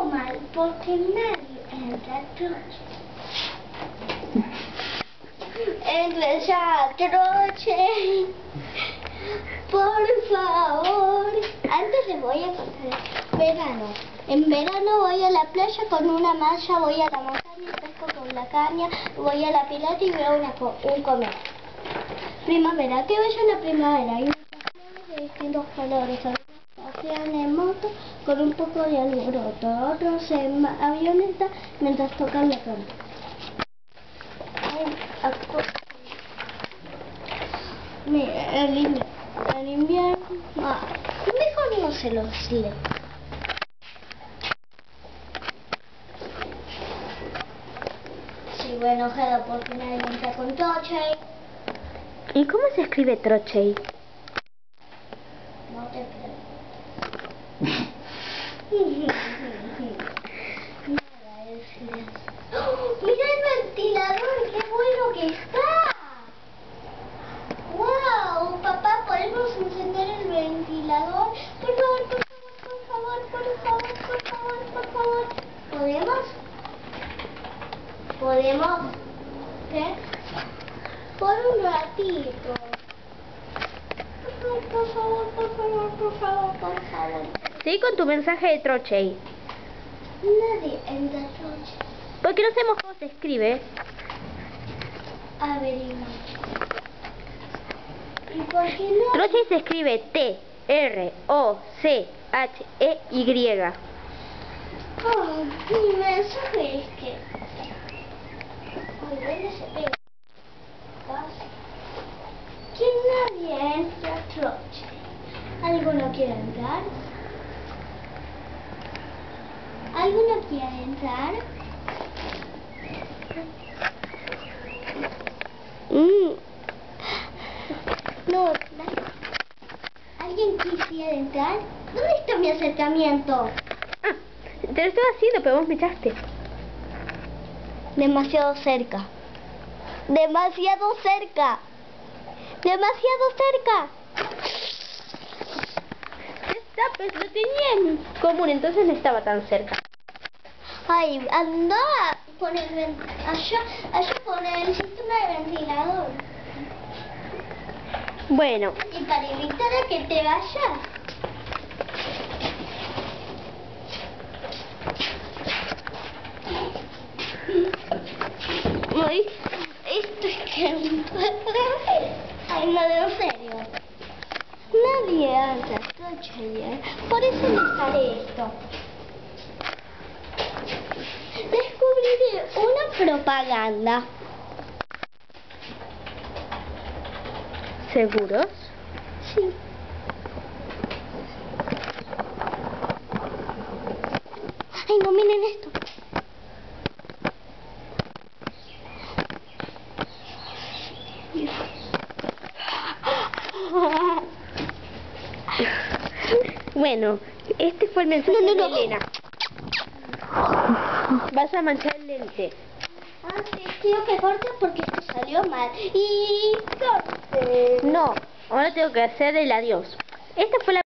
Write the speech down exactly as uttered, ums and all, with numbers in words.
mal porque nadie entra a troche. Entra ya, troche. Por favor. Antes les voy a contar. Verano. En verano voy a la playa con una malla, voy a la montaña, pesco con la caña, voy a la pileta y veo una co un comer. Primavera, ¿qué bello en la primavera? Hay muchas flores de distintos colores. Algunos pasean en moto con un poco de alboroto, otros en avioneta mientras tocan la campana. Mira, el invierno, el invierno, ah, mejor no se los leo. Sigo enojado porque nadie entra con troche. ¿Y cómo se escribe troche? No te creo. Nada es silencio. ¡Oh! ¡Mira el ventilador! ¡Qué bueno que está! ¡Wow! Papá, ¿podemos encender el ventilador? Por favor, por favor, por favor, por favor, por favor, por favor. ¿Podemos? ¿Podemos? ¿Qué? Por un ratito. Por favor, por favor, por favor, por favor. Sigue con tu mensaje de troche. Nadie entra a troche. ¿Por qué no sabemos cómo se escribe? Averigua. ¿Y por qué no? Troche se escribe T R O C H E Y. Oh, mi mensaje es que... Ay, ¿dónde se pega? Que nadie entra a troche. ¿Alguno quiere entrar? ¿Alguno quiere entrar? Mm. No, ¿alguien quisiera entrar? ¿Dónde está mi acercamiento? Ah, te lo estoy haciendo, pero vos me echaste. Demasiado cerca. Demasiado cerca. Demasiado cerca. Está, pues lo tenía en común, entonces no estaba tan cerca. Ay, anda por el ven- allá, allá por el sistema de ventilador. Bueno, Y para evitar a que te vayas. Ay, esto es que... Ay, no, en serio. Nadie anda a troche, ¿eh? Por eso les haré esto. Descubriré una propaganda. ¿seguros? Sí. Ay, no, miren esto. Bueno, este fue el mensaje No, no, no. de Elena. Vas a manchar el lente. Ah, sí, quiero que cortes porque esto salió mal. Y corte. No, ahora tengo que hacer el adiós. Esta fue la